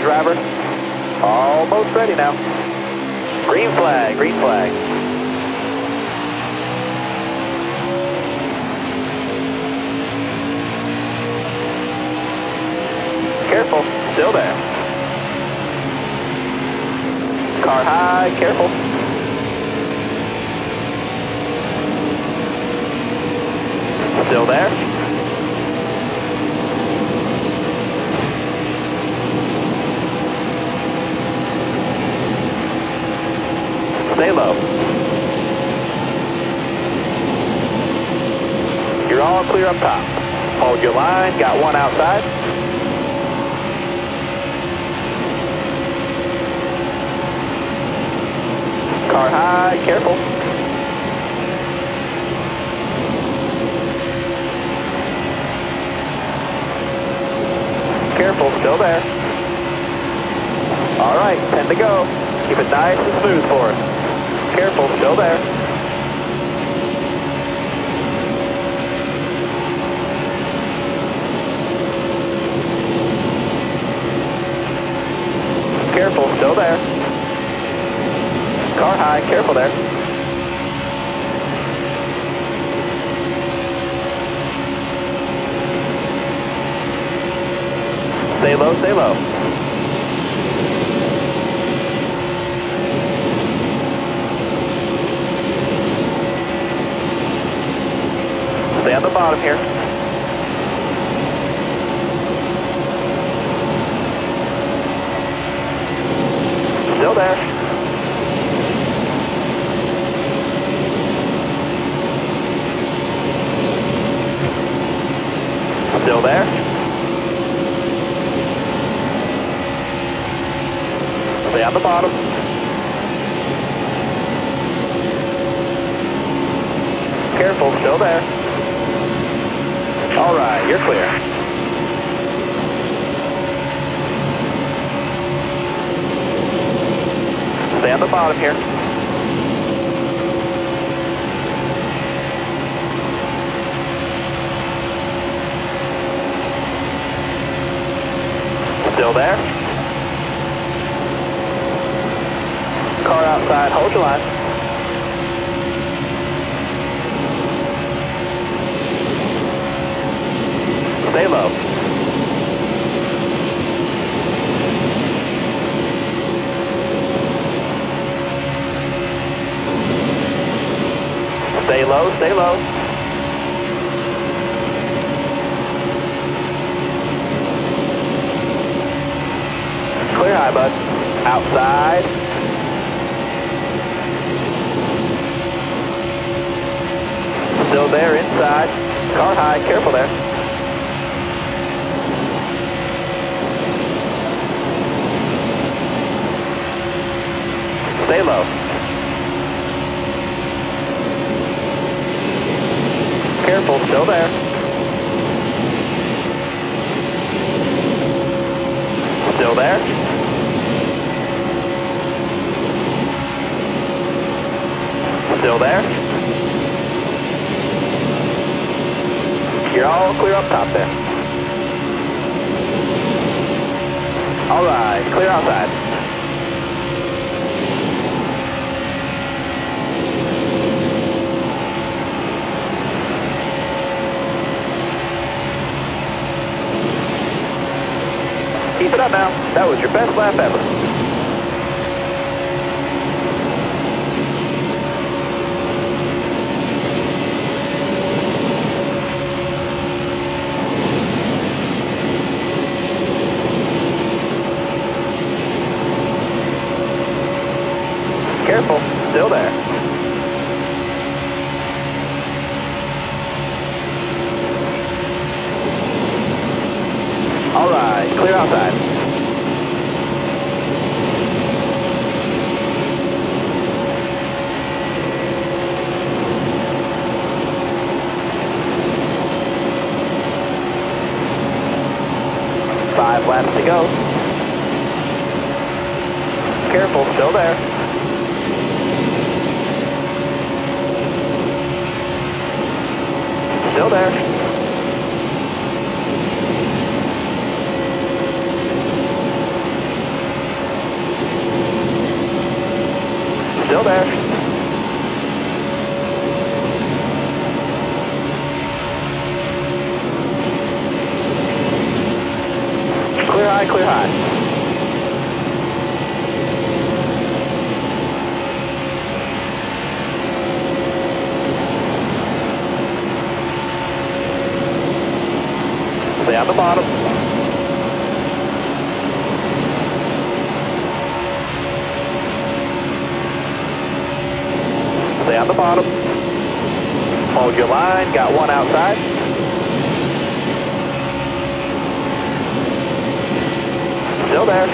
driver. Almost ready now. Green flag, green flag. Careful, still there. Car high, careful. Still there. Stay low. You're all clear up top. Hold your line, got one outside. Car high, careful. Careful, still there. All right, 10 to go. Keep it nice and smooth for us. Careful, still there. Careful, still there. Car high, careful there. Stay low, stay low. Stay on the bottom here. Still there. Still there. Stay on the bottom. Careful, still there. All right, you're clear. Stay on the bottom here. Still there. Car outside, hold your line. Stay low. Stay low, stay low. Clear high, bud. Outside. Still there, inside. Car high, careful there. Stay low. Careful, still there. Still there. Still there. You're all clear up top there. All right, clear outside. Keep it up now. That was your best lap ever. Careful, still there. All right, clear outside. Five laps to go. Careful, still there. Still there. Still there. Clear high, clear high. Stay on the bottom. Stay on the bottom. Hold your line. Got one outside. Still there.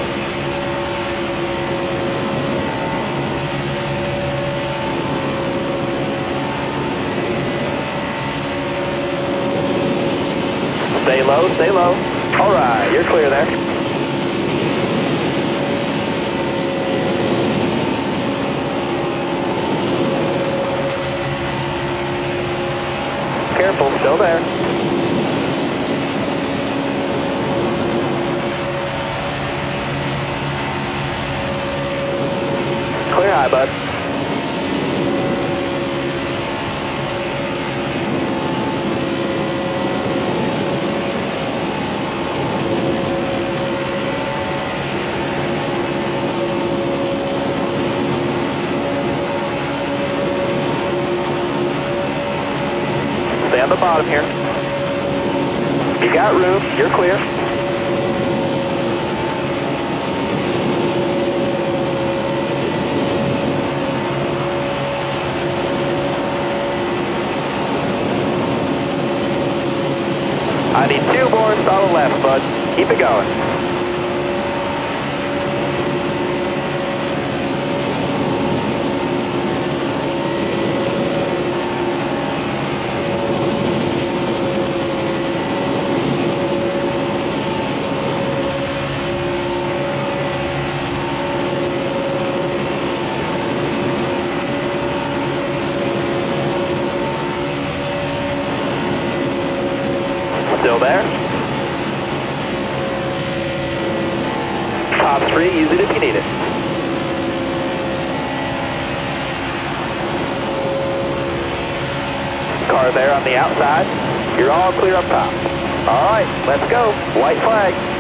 Stay low, stay low. All right, you're clear there. Careful, still there. Clear high, bud. Stay on the bottom here. You got room, you're clear. I need 2 more solid left, bud. Keep it going. Still there. Top 3, use it if you need it. Car there on the outside. You're all clear up top. All right, let's go. White flag.